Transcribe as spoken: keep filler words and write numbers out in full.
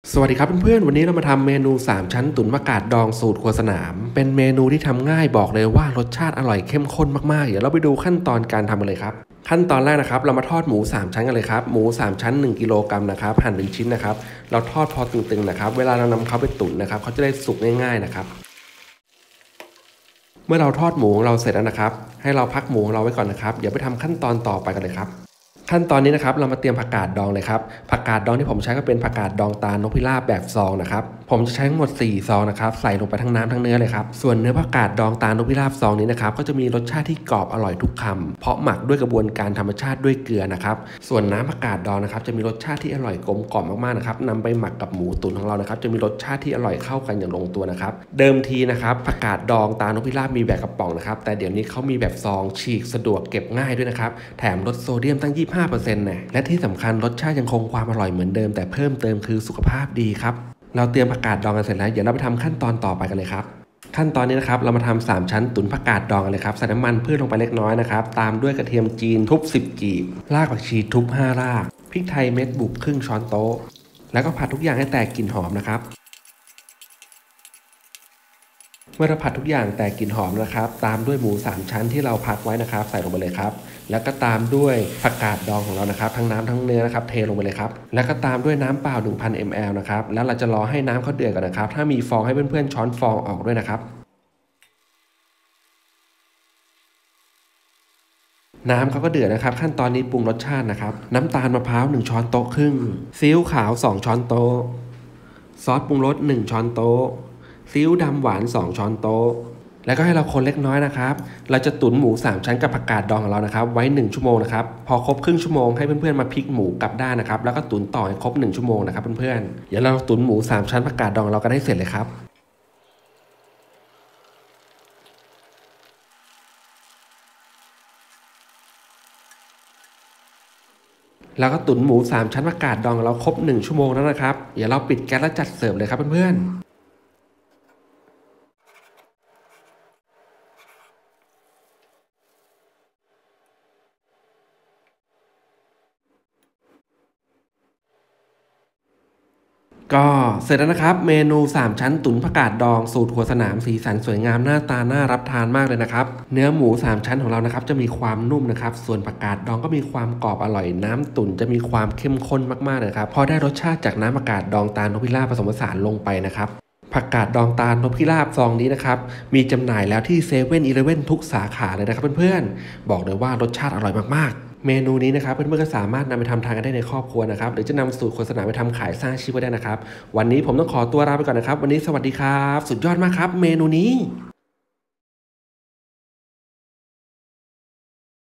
สวัสดีครับเพื่อนๆวันนี้เรามาทำเมนูสามชั้นตุ๋นผักกาดดองสูตรครัวสนามเป็นเมนูที่ทำง่ายบอกเลยว่ารสชาติอร่อยเข้มข้นมากๆเดี๋ยวเราไปดูขั้นตอนการทำกันเลยครับขั้นตอนแรกนะครับเรามาทอดหมูสามชั้นกันเลยครับหมูสามชั้นหนึ่งกิโลกรัมนะครับหั่นเป็นชิ้นนะครับเราทอดพอตึงๆนะครับเวลาเรานำเขาไปตุ๋นนะครับเขาจะได้สุกง่ายๆนะครับเมื่อเราทอดหมูของเราเสร็จแล้วนะครับให้เราพักหมูของเราไว้ก่อนนะครับเดี๋ยวไปทำขั้นตอนต่อไปกันเลยครับขั้นตอนนี้นะครับเรามาเตรียมผักกาดดองเลยครับผักกาดดองที่ผมใช้ก็เป็นผักกาดดองตาลนกพิราบแบบซองนะครับผมจะใช้ทั้งหมดสี่ซองนะครับใส่ลงไปทั้งน้ำทั้งเนื้อเลยครับส่วนเนื้อผักกาดดองตาลนกพิราบซองนี้นะครับก็จะมีรสชาติที่กรอบอร่อยทุกคำเพราะหมักด้วยกระบวนการธรรมชาติด้วยเกลือนะครับส่วนน้ำผักกาดดองนะครับจะมีรสชาติที่อร่อยกลมกล่อมมากๆนะครับนำไปหมักกับหมูตุ๋นของเรานะครับจะมีรสชาติที่อร่อยเข้ากันอย่างลงตัวนะครับเดิมทีนะครับผักกาดดองตาลนกพิราบมีแบบกระป๋องนะครับแต่เดี๋ยวนี้เขามีแบบซองฉีกสะดวกเก็บง่ายด้วยนะครับแถมลดโซเดียมตั้ง ยี่สิบห้าเปอร์เซ็นต์ นะและที่สำคัญรสชาติยังคงความอร่อยเหมือนเดิมแต่เพิ่มเติมคือสุขภาพดีครับเราเตรียมผักกาดดองกันเสร็จแล้วเดี๋ยวเราไปทำขั้นตอนต่อไปกันเลยครับขั้นตอนนี้นะครับเรามาทำสามชั้นตุ๋นผักกาดดองกันเลยครับใส่น้ำมันพืชลงไปเล็กน้อยนะครับตามด้วยกระเทียมจีนทุบสิบกีบรากผักชีทุบห้ารากพริกไทยเม็ดบุกครึ่งช้อนโต๊ะแล้วก็ผัดทุกอย่างให้แตกกลิ่นหอมนะครับเมื่อเราผัดทุกอย่างแตกกลิ่นหอมนะครับตามด้วยหมูสามชั้นที่เราพักไว้นะครับใส่ลงไปเลยครับแล้วก็ตามด้วยผักกาดดองของเรานะครับทั้งน้ำทั้งเนื้อนะครับเทลงไปเลยครับแล้วก็ตามด้วยน้ำเปล่า หนึ่งพัน มิลลิลิตร นะครับแล้วเราจะรอให้น้ำเขาเดือดก่อนนะครับถ้ามีฟองให้เพื่อนๆช้อนฟองออกด้วยนะครับน้ำเขาก็เดือดนะครับขั้นตอนนี้ปรุงรสชาตินะครับน้ำตาลมะพร้าวหนึ่งช้อนโต๊ะครึ่งซีอิ๊วขาวสองช้อนโต๊ะซอสปรุงรสหนึ่งช้อนโต๊ะซีอิ๊วดำหวานสองช้อนโต๊ะแล้วก็ให้เราคนเล็กน้อยนะครับเราจะตุ๋นหมูสามชั้นกับผักกาดดองของเรานะครับไว้หนึ่งชั่วโมงนะครับพอครบครึ่งชั่วโมงให้เพื่อนๆมาพลิกหมูกลับด้านนะครับแล้วก็ตุ๋นต่อให้ครบหนึ่งชั่วโมงนะครับเพื่อนๆเดี๋ยวเราตุ๋นหมูสามชั้นผักกาดดองเรากันให้เสร็จเลยครับแล้วก็ตุ๋นหมูสามชั้นผักกาดดองเราครบหนึ่งชั่วโมงแล้วนะครับเดี๋ยวเราปิดแก๊สแล้วจัดเสิร์ฟเลยครับเพื่อนๆก็เสร็จแล้วนะครับเมนูสามชั้นตุ๋นผักกาดดองสูตรครัวสนามสีสันสวยงามหน้าตาน่ารับทานมากเลยนะครับเนื้อหมูสามชั้นของเรานะครับจะมีความนุ่มนะครับส่วนผักกาดดองก็มีความกรอบอร่อยน้ำตุ๋นจะมีความเข้มข้นมากๆเลยครับพอได้รสชาติจากน้ำผักกาดดองตาลนพพิราบผสมผสานลงไปนะครับผักกาดดองตาลนพพิราบซองนี้นะครับมีจำหน่ายแล้วที่เซเว่นอีเลฟเว่นทุกสาขาเลยนะครับเพื่อนๆบอกเลยว่ารสชาติอร่อยมากๆเมนูนี้นะครับเพื่อนๆก็สามารถนำไปทำทานกันได้ในครอบครัวนะครับหรือจะนำสูตรโฆษณาไปทำขายสร้างชีพก็ได้นะครับวันนี้ผมต้องขอตัวลาไปก่อนนะครับวันนี้สวัสดีครับสุดยอดมากครับเมนูนี้